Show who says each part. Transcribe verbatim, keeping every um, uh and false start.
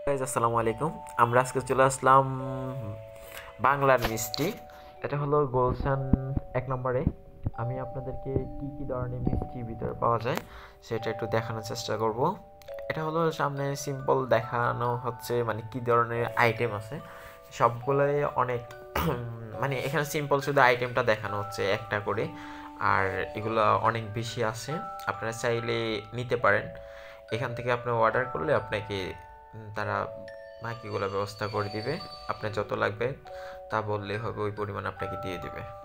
Speaker 1: Guys আসসালামু আলাইকুম। আমরা আজকে চলে আসলাম বাংলার মিষ্টি। এটা হলো গুলশান এক নম্বরে। আমি আপনাদেরকে কি কি ধরনের মিষ্টি ভিতরে পাওয়া যায় সেটা একটু দেখানোর চেষ্টা করব। এটা হলো সামনে সিম্পল দেখানো হচ্ছে, মানে কি ধরনের আইটেম আছে সবগুলোই অনেক মানে এখানে সিম্পল শুধু আইটেমটা দেখানো হচ্ছে একটা করে, আর এগুলো অনেক বেশি আছে। আপনারা চাইলে নিতে পারেন, এখান থেকে আপনি অর্ডার করলে আপনাকে উম, তারা বাকিগুলো ব্যবস্থা করে দিবে। আপনার যত লাগবে তা বললে হবে, ওই পরিমাণ আপনাকে দিয়ে দিবে।